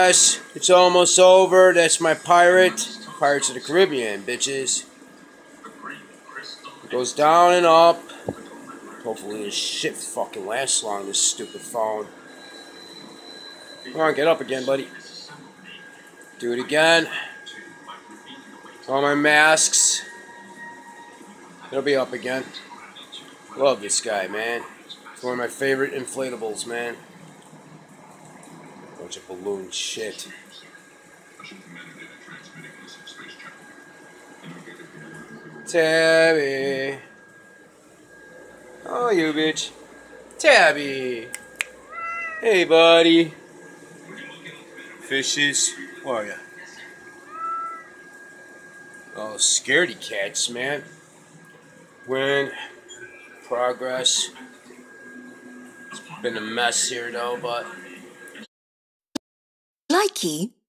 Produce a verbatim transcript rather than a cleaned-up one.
progress. It's almost over. That's my pirate. Pirates of the Caribbean, bitches. It goes down and up. Hopefully this shit fucking lasts long, this stupid phone. Come on, get up again, buddy. Do it again. All my masks. It'll be up again. Love this guy, man. It's one of my favorite inflatables, man. Bunch of balloon shit. Tabby. Oh, you bitch. Tabby. Hey, buddy. Fishes. Where are ya? Oh, scaredy cats, man. Win. Progress. It's been a mess here, though, but... Likey.